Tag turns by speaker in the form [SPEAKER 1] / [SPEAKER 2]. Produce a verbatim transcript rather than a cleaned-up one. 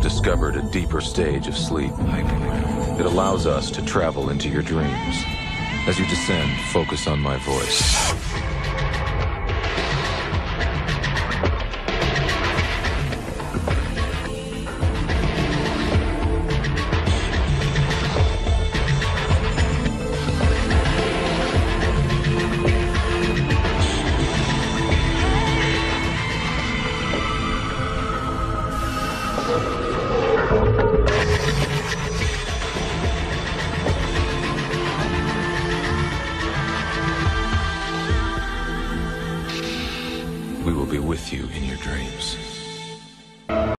[SPEAKER 1] have discovered a deeper stage of sleep. It allows us to travel into your dreams. As you descend, focus on my voice.